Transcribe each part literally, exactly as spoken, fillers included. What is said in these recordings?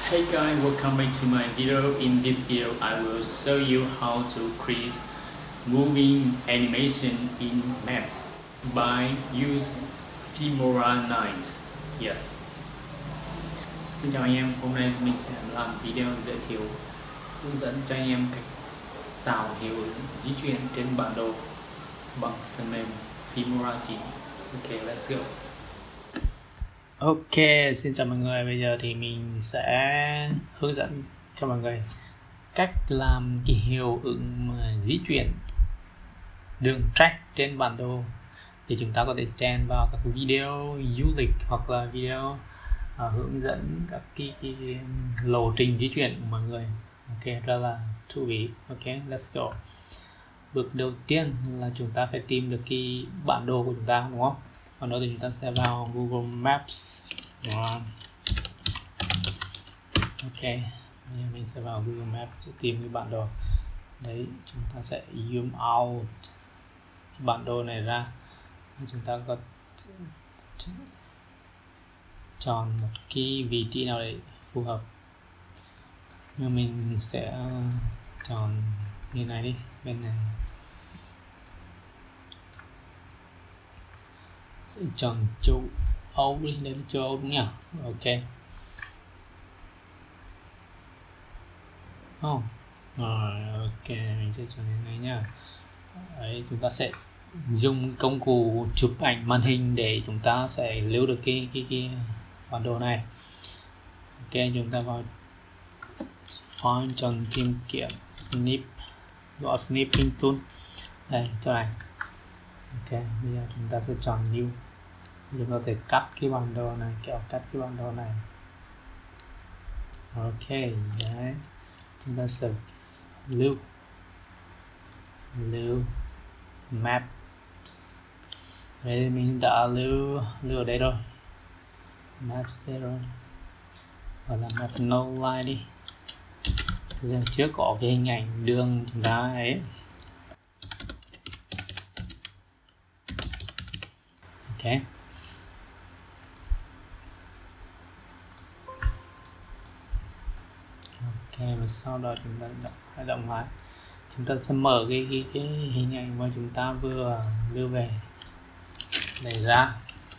Hey guys, welcome back to my video. In this video I will show you how to create moving animation in Maps by use Filmora nine. Yes. Xin chào anh em, hôm nay mình sẽ làm video giới thiệu hướng dẫn cho anh em cách tạo hiệu ứng di chuyển trên bản đồ bằng phần mềm Filmora chín. Ok, let's go. Ok, xin chào mọi người. Bây giờ thì mình sẽ hướng dẫn cho mọi người cách làm cái hiệu ứng di chuyển đường track trên bản đồ để chúng ta có thể chèn vào các video du lịch hoặc là video uh, hướng dẫn các cái, cái lộ trình di chuyển của mọi người. Ok, rất là thú vị. Ok, let's go. Bước đầu tiên là chúng ta phải tìm được cái bản đồ của chúng ta, đúng không? Còn đó thì chúng ta sẽ vào Google Maps. Wow. Ok, bây giờ mình sẽ vào Google Maps để tìm cái bản đồ. Đấy, chúng ta sẽ zoom out cái bản đồ này ra. Chúng ta có chọn một cái vị trí nào để phù hợp. Nhưng mình sẽ chọn như này đi, bên này. Sẽ chọn châu Âu đi, đây là châu Âu đúng nhỉ? Ok. Oh. Rồi, ok, mình sẽ chọn như này nhá. Đấy, chúng ta sẽ dùng công cụ chụp ảnh màn hình để chúng ta sẽ lưu được cái cái cái bản đồ này. Ok, chúng ta vào Find, chọn tìm kiếm Snip, gọi Snipping Tool. Đây, chỗ này. Ok, bây giờ chúng ta sẽ chọn New. Chúng ta có thể cắt cái bản đồ này, kéo cắt cái bản đồ này. Ok, đấy. Chúng ta sẽ lưu lưu Maps. Đây mình đã lưu lưu ở đây rồi. Maps đây rồi. Gọi là Map No Line đi. Thì trước có cái hình ảnh đường chúng ta ấy. Ok. Ok, và sau đó chúng ta động, hãy động lại. Chúng ta sẽ mở cái, cái, cái hình ảnh mà chúng ta vừa lưu về này ra.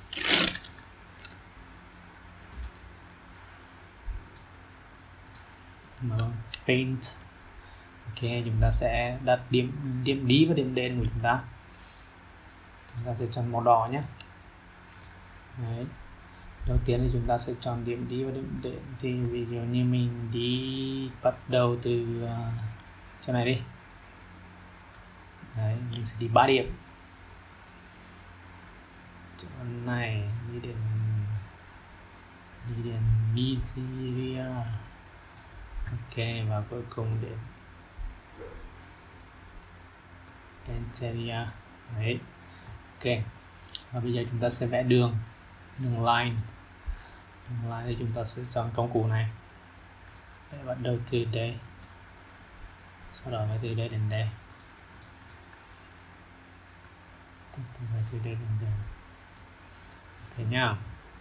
Mở Paint. Ok, chúng ta sẽ đặt điểm điểm đi và điểm đến của chúng ta. Chúng ta sẽ chọn màu đỏ nhé. Đấy. Đầu tiên thì chúng ta sẽ chọn điểm đi và điểm đến. Thì ví dụ như mình đi bắt đầu từ uh, chỗ này đi. Đấy, mình sẽ đi ba điểm. Chỗ này đi đến đi đến Nigeria. Ok, và cuối cùng đến Nigeria. Đấy. Ok. Và bây giờ chúng ta sẽ vẽ đường đường line. Đường line thì chúng ta sẽ chọn công cụ này. Để bắt đầu từ đây. Sau đó vẽ từ đây đến đây. Từ đây đến đây. Thế nhá.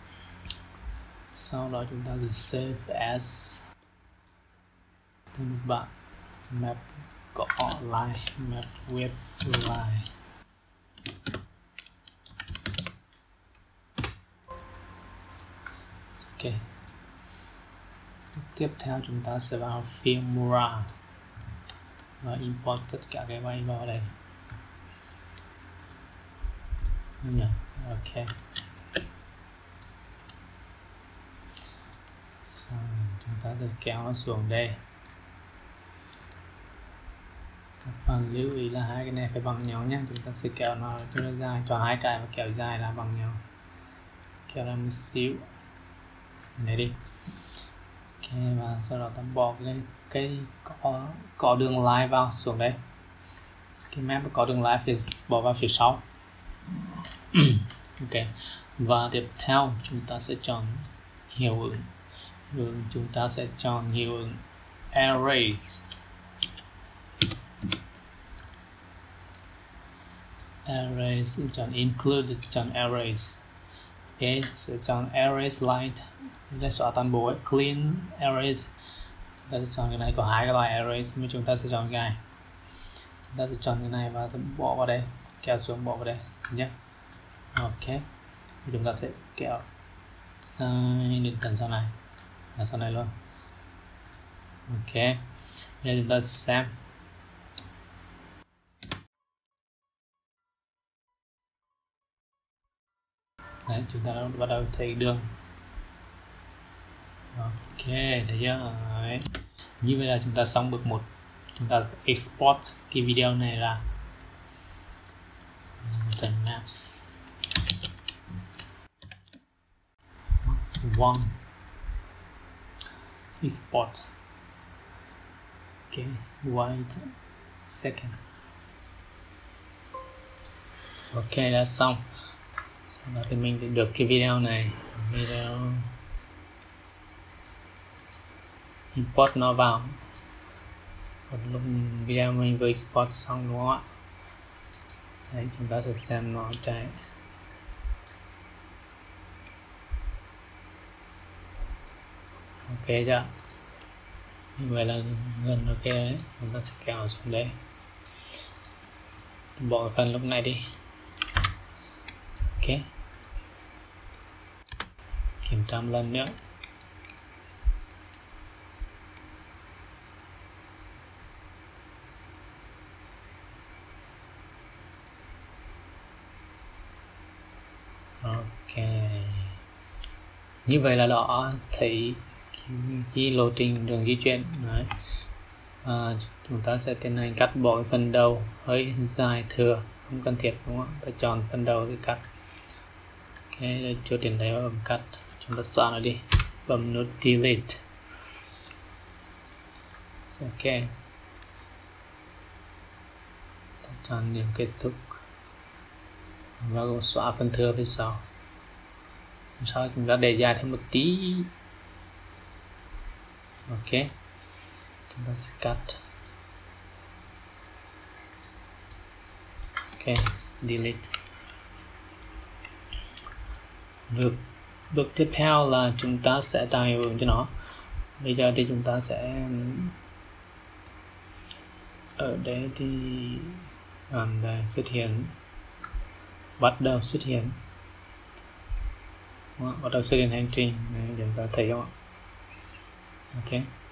Sau đó chúng ta sẽ save as. Thêm một bạn map có line, map with line. Ok. Tiếp theo chúng ta sẽ vào Filmora và import tất cả cái bay vào đây. Nhỉ? Ok. Xong chúng ta sẽ kéo nó xuống đây. Các bạn lưu ý là hai cái này phải bằng nhau nhé. Chúng ta sẽ kéo nó cho nó dài, chọn hai cái và kéo dài là bằng nhau. Kéo ra một xíu này đi. Ok, và sau đó ta bỏ cái cái có có đường line vào xuống đây. Cái map có đường line phải bỏ vào phía sau. Ok, và tiếp theo chúng ta sẽ chọn hiệu ứng. Hiệu ứng chúng ta sẽ chọn hiệu ứng Arrays. Arrays, chọn Include, chọn Arrays. Ok, sẽ chọn Arrays Light. chúng ta xóa toàn bộ ấy. Clean erase, chúng ta sẽ chọn cái này, có hai cái loại erase nhưng chúng ta sẽ chọn cái này, chúng ta sẽ chọn cái này và bỏ vào đây, kéo xuống bỏ vào đây nhé. Ok, chúng ta sẽ kéo sang đến tận sau này và sau này luôn. Ok, bây giờ chúng ta xem. Đấy, chúng ta đã bắt đầu thấy đường. Ok, thấy chưa? Đấy. Như vậy là chúng ta xong bước một. Chúng ta export cái video này ra the maps one export. Ok, wait second. Ok, đã xong. Sau đó thì mình được cái video này, video import nó vào. Một lúc video mình vừa export xong đúng không ạ? Đấy, chúng ta sẽ xem nó chạy. Ok chưa? Như vậy là gần ok đấy. Chúng ta sẽ kéo xuống đây. Bỏ phần lúc này đi. Ok, kiểm tra một lần nữa. Ok, như vậy là đó thấy cái, cái lộ trình đường di chuyển. Đấy. À, chúng ta sẽ tiến hành cắt bỏ cái phần đầu hơi dài thừa, không cần thiết đúng không? Ta chọn phần đầu thì cắt. Ok, để cho tiền đấy bấm cắt, chúng ta xóa nó đi, bấm nút delete. Ok, ta chọn điểm kết thúc và cũng xóa phần thừa phía sau. Sau chúng ta để dài thêm một tí. Ok, chúng ta sẽ cắt. Ok, delete. Bước, bước tiếp theo là chúng ta sẽ tạo hiệu ứng cho nó. Bây giờ thì chúng ta sẽ ở đây thì làm đây xuất hiện, bắt đầu xuất hiện, bắt đầu xuất hiện hành trình này, chúng ta thấy không ạ? Ok,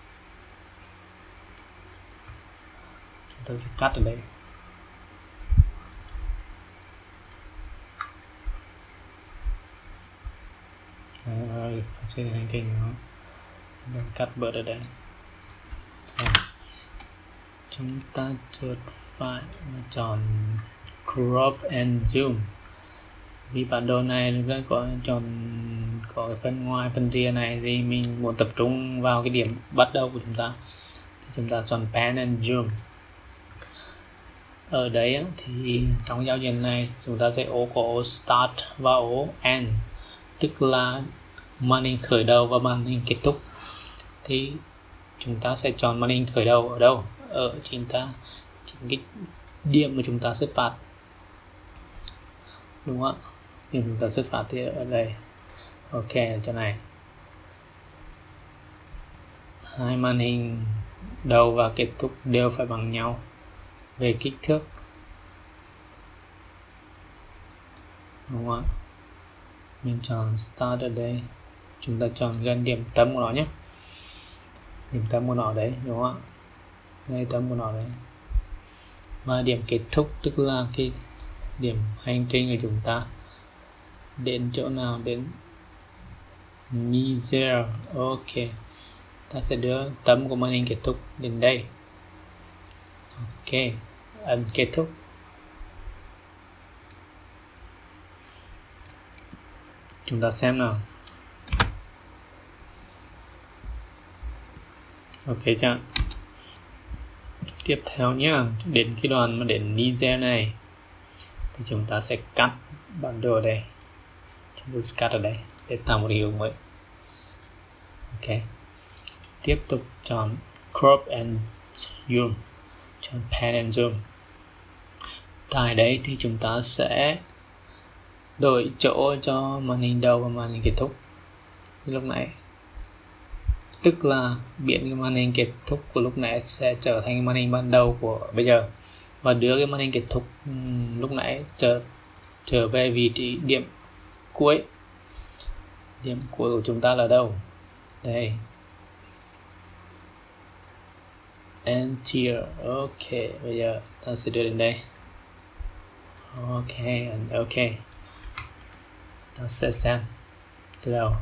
chúng ta sẽ cắt ở đây. Đấy, xuất hiện hành trình đó. Chúng ta cắt bớt ở đây. Okay. Chúng ta chuột phải và chọn crop and zoom. Vì bản đồ này nó có chọn có cái phần ngoài phần rìa này thì mình muốn tập trung vào cái điểm bắt đầu của chúng ta thì chúng ta chọn pan and zoom. Ở đấy thì trong giao diện này chúng ta sẽ ố có ố start và ố end, tức là màn hình khởi đầu và màn hình kết thúc. Thì chúng ta sẽ chọn màn hình khởi đầu ở đâu? Ở chính ta chính cái điểm mà chúng ta xuất phát, đúng không ạ? Điểm chúng ta xuất phát thì ở đây. Ok, ở chỗ này hai màn hình đầu và kết thúc đều phải bằng nhau về kích thước, đúng không ạ? Mình chọn start ở đây, chúng ta chọn gần điểm tâm của nó nhé, điểm tâm của nó đấy, đúng không ạ? Ngay tâm của nó đấy. Và điểm kết thúc tức là cái điểm hành trình của chúng ta đến chỗ nào, đến mi zero. Ok, ta sẽ đưa tấm của màn hình kết thúc đến đây. Ok, ấn kết thúc. Chúng ta xem nào. Ok chưa? Tiếp theo nhá, đến cái đoạn mà đến Niger này thì chúng ta sẽ cắt bản đồ ở đây, chúng ta sẽ cắt ở đây để tạo một hiệu mới. Ok, tiếp tục chọn crop and zoom, chọn pan and zoom. Tại đây thì chúng ta sẽ đổi chỗ cho màn hình đầu và màn hình kết thúc. Lúc nãy tức là biến cái màn hình kết thúc của lúc nãy sẽ trở thành màn hình ban đầu của bây giờ, và đưa cái màn hình kết thúc um, lúc nãy trở trở về vị trí điểm cuối. Điểm cuối của chúng ta là đâu? Đây, enter. Ok, bây giờ ta sẽ đưa đến đây. Ok, and ok, ta sẽ xem từ đầu.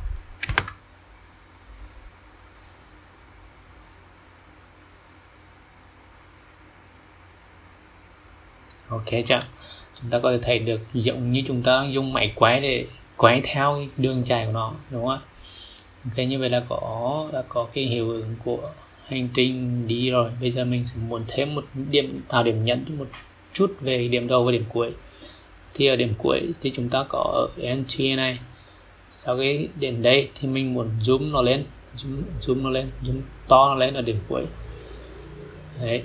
Ok chưa? Chúng ta có thể thấy được giống như chúng ta dùng máy quay để quay theo đường chạy của nó, đúng không? Ok, như vậy là có đã có cái hiệu ứng của hành trình đi rồi. Bây giờ mình sẽ muốn thêm một điểm, tạo điểm nhấn một chút về điểm đầu và điểm cuối. Thì ở điểm cuối thì chúng ta có ở entry này. Sau cái đến đây thì mình muốn zoom nó lên, zoom, zoom nó lên, zoom to nó lên ở điểm cuối. Đấy.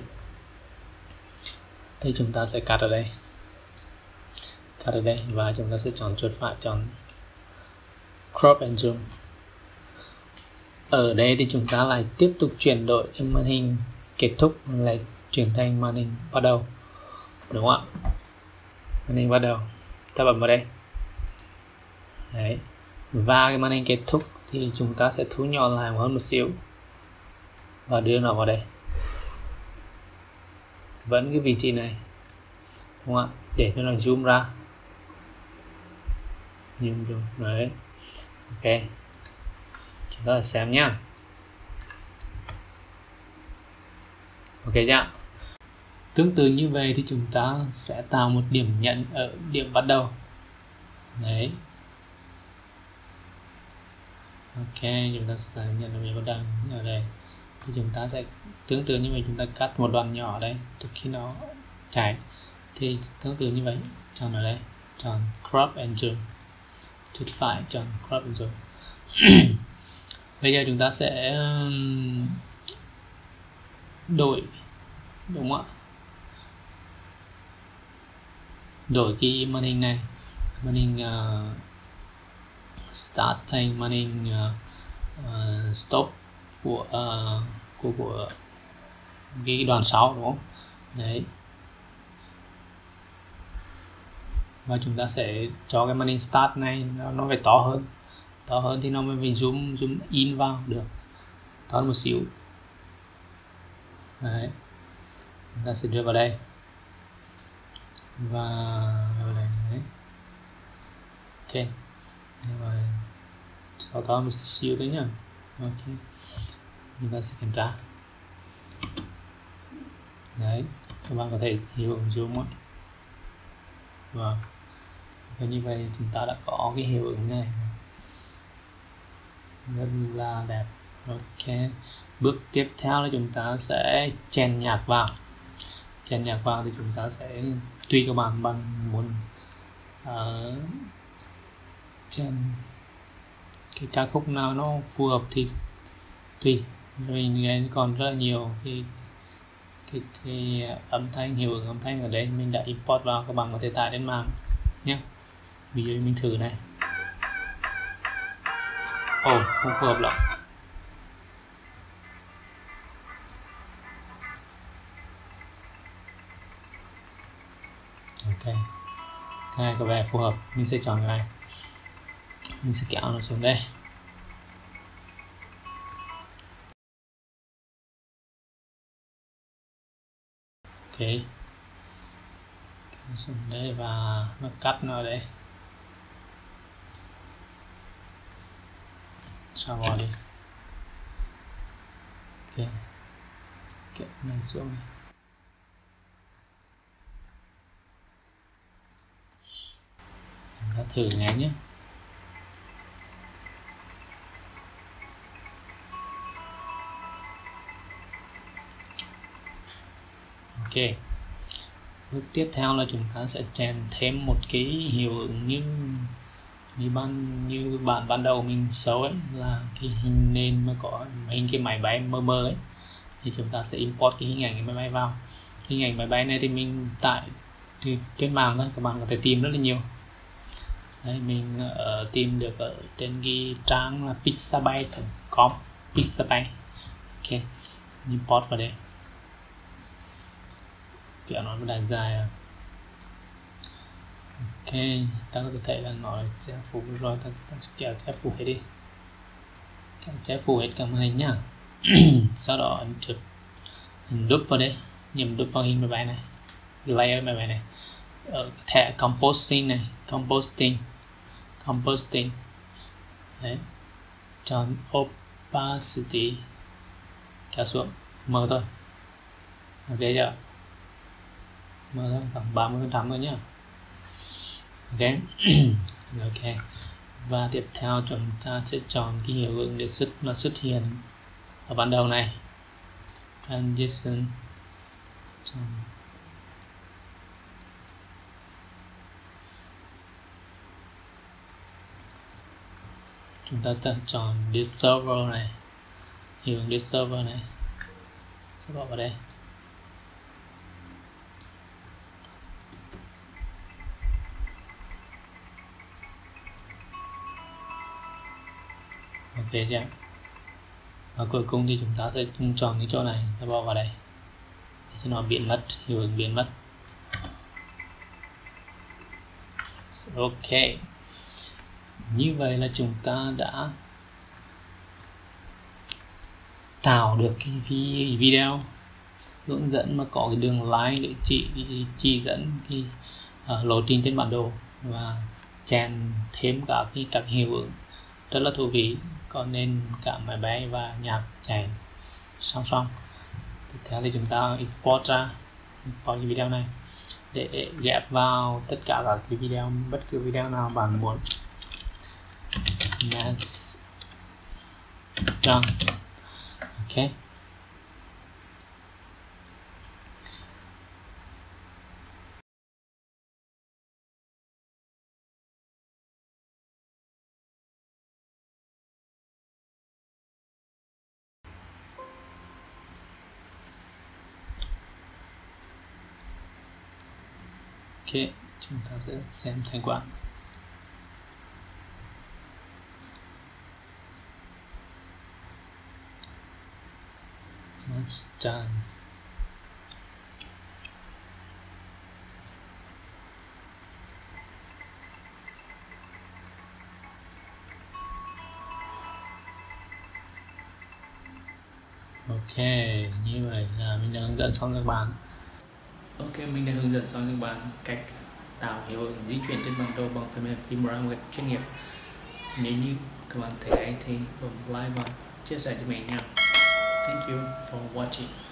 Thì chúng ta sẽ cắt ở đây, cắt ở đây, và chúng ta sẽ chọn chuột phải, chọn crop and zoom. Ở đây thì chúng ta lại tiếp tục chuyển đổi cái màn hình kết thúc lại chuyển thành màn hình bắt đầu, đúng không ạ? Màn hình bắt đầu, ta bấm vào đây. Đấy. Và cái màn hình kết thúc thì chúng ta sẽ thu nhỏ lại hơn một xíu và đưa nó vào đây, vẫn cái vị trí này, đúng không ạ? Để cho nó zoom ra, zoom zoom. Đấy. Ok, chúng ta xem nhá. Ok chưa? Tương tự như vậy thì chúng ta sẽ tạo một điểm nhấn ở điểm bắt đầu. Đấy. Ok, chúng ta sẽ nhận được điểm bắt đầu ở đây. Thì chúng ta sẽ tương tự như vậy, chúng ta cắt một đoạn nhỏ ở đây trước khi nó chạy. Thì tương tự như vậy, chọn ở đây, chọn crop and zoom, chuột phải chọn crop and zoom. Bây giờ chúng ta sẽ đổi, đúng không ạ? Đổi cái màn hình này, màn hình uh, start thành màn hình uh, uh, stop của uh, của của cái đoạn sau, đúng không? Đấy. Và chúng ta sẽ cho cái màn hình start này nó, nó phải to hơn, to hơn thì nó mới phải zoom zoom in vào được, to hơn một xíu. Đấy. Chúng ta sẽ đưa vào đây và vào đây. Đấy. Ok, rồi cho to một xíu đấy nhá. Ok, chúng ta sẽ kiểm tra. Đấy, các bạn có thể hiểu ứng zoom á. Vâng, và như vậy chúng ta đã có cái hiệu ứng này rất là đẹp. Ok, bước tiếp theo là chúng ta sẽ chèn nhạc vào. Chèn nhạc vào thì chúng ta sẽ tùy các bạn bạn muốn uh, chèn cái ca khúc nào nó phù hợp thì tùy. Rồi nghe còn rất là nhiều cái cái, cái âm thanh, hiệu ứng âm thanh ở đây mình đã import vào, các bạn có thể tải đến mạng nhé. Ví dụ mình thử này. Ồ, oh, không phù hợp lắm. Ok, cái này có vẻ phù hợp, mình sẽ chọn cái này, mình sẽ kéo nó xuống đây. Ok, kéo xuống đây và nó cắt nó ở đây, xóa bỏ đi. Ok, kéo này xuống này. Chúng ta thử nghe nhé. Ok, bước tiếp theo là chúng ta sẽ chèn thêm một cái hiệu ứng như như ban như bạn ban đầu mình show ấy, là cái hình nền mà có hình cái máy bay mơ mơ ấy, thì chúng ta sẽ import cái hình ảnh cái máy bay vào. Hình ảnh máy bay này thì mình tải thì trên mạng thôi, các bạn có thể tìm rất là nhiều. Đấy, mình uh, tìm được ở trên cái trang là pixabay chấm com. Pixabay. Ok, import vào đây. Kiểu nó vẫn là dài à. Ok, ta có thể thấy là nó che phủ rồi, ta, ta sẽ kéo che phủ hết đi, kéo che phủ hết cả màn hình nhá. Sau đó ấn chuột hình đúp vào đây, nhầm đúp vào hình máy bay này, layer máy bay này, ở thẻ composting này, composting composting đấy, chọn opacity kéo xuống, mở thôi. Ok chưa, mở thôi, khoảng ba mươi phần trăm thôi nhá. Ok. Ok, và tiếp theo chúng ta sẽ chọn cái hiệu ứng để xuất nó xuất hiện ở ban đầu này, transition. Chọn. Chúng ta tự chọn this server này, hiệu ứng this server này sẽ bỏ vào đây. Ok chưa? Và cuối cùng thì chúng ta sẽ chọn cái chỗ này, ta bỏ vào đây để cho nó biến mất, hiệu ứng biến mất. Ok, như vậy là chúng ta đã tạo được cái video hướng dẫn mà có cái đường line để chỉ chỉ dẫn cái uh, lộ trình trên bản đồ và chèn thêm cả cái các hiệu ứng rất là thú vị, có nên cả máy bay và nhạc chạy song song. Tiếp theo thì chúng ta import ra, import cái video này để ghép vào tất cả các cái video, bất cứ video nào bạn muốn. Next done. Ok, ok, chúng ta sẽ xem thành quả. It's done. Ok, như vậy là mình đã hướng dẫn xong các bạn. Ok, mình đã hướng dẫn xong các bạn cách tạo hiệu ứng di chuyển trên bản đồ bằng phần mềm Filmora một cách chuyên nghiệp. Nếu như các bạn thấy hay thì bấm like và chia sẻ cho mình nha. Thank you for watching.